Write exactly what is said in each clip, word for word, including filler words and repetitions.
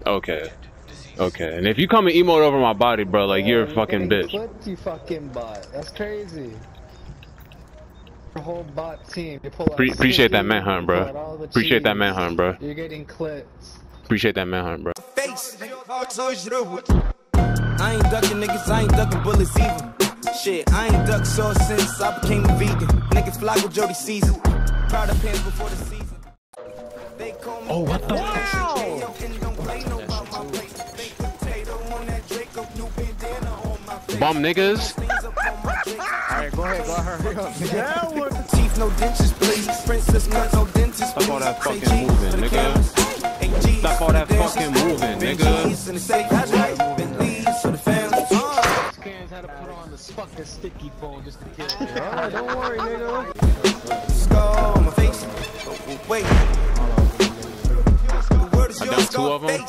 Okay. Okay. And if you come and emote over my body, bro, like you're a fucking bitch. What you fucking bot? That's crazy. The whole bot team. You pull out Pre appreciate that City, manhunt, bro. Appreciate that manhunt, bro. You're getting clips. Appreciate that manhunt, bro. Face. I ain't ducking niggas, I ain't ducking bullets either. Shit, I ain't ducked sauce since I became a vegan. Niggas fly with Jody Caesar. Proud of pants before the season. They call me. Oh, what the? Wow. Bum niggas. Alright, go ahead, go ahead, hurry up. Yeah, teeth, no dentures, please. Princess, cut, no dentist. Stop all that fucking moving, nigga. Stop all that fucking moving, nigga. Scans had to put on the fucking sticky phone just to kill me. Alright, don't worry, nigga. Scar on my face. Wait. I done two of them.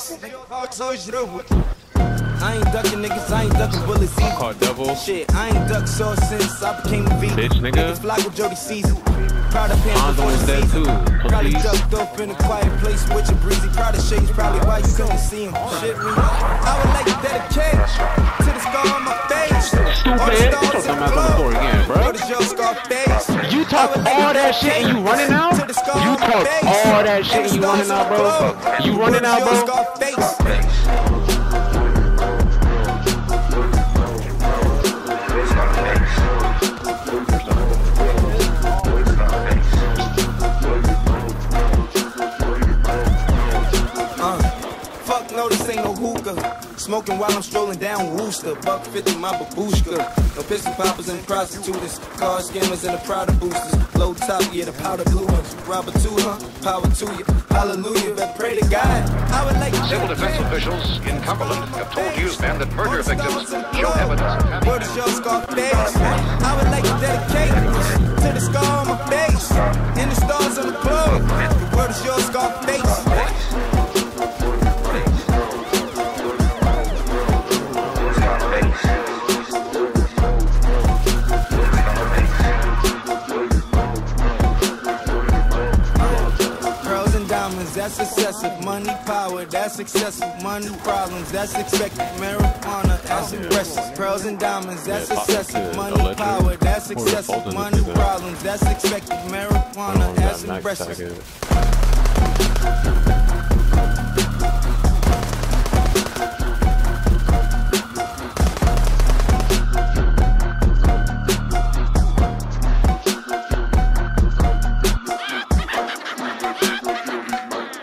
I ain't ducking niggas, I ain't ducking bullets either. Called devil. Shit, I ain't ducked sauce since I became a vegan. Bitch, nigga. Niggas fly with Jody Caesar. Proud of pants Hanzo before is the dead season. too. Probably Please. ducked off in a quiet place with your breezy. Proud of shades, probably why you couldn't see him. Shit me. I would like to dedicate to the scar on my face. Stupid. Get your dumb ass on the floor again, bro. You talk all that shit and you running out? You talk all that shit and you running out, bro? You running out, bro? This ain't no hookah. Smoking while I'm strolling down Wooster. Buck fifty my babushka. No pistol poppers and prostitutes. Car scammers and the Prada boosters. Low top, yeah, the powder blue ones. Robber to huh? Power to you. Hallelujah. Better pray to God. I would like Civil defense officials in Cumberland have told news men that murder victims show evidence of having... Word is your scar face. I would like to dedicate to the scar on my face. And the stars on the globe. The word is your scar face. That's excessive. Money, power, that's excessive. Money, problems, that's expected. Marijuana, that's aggressive. Pearls and diamonds, that's excessive. Money, power, that's excessive. Money, problems, that's expected. Marijuana, that's aggressive.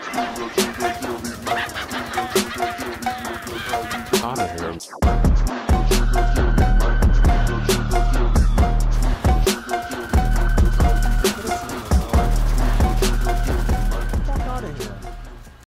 Out of here.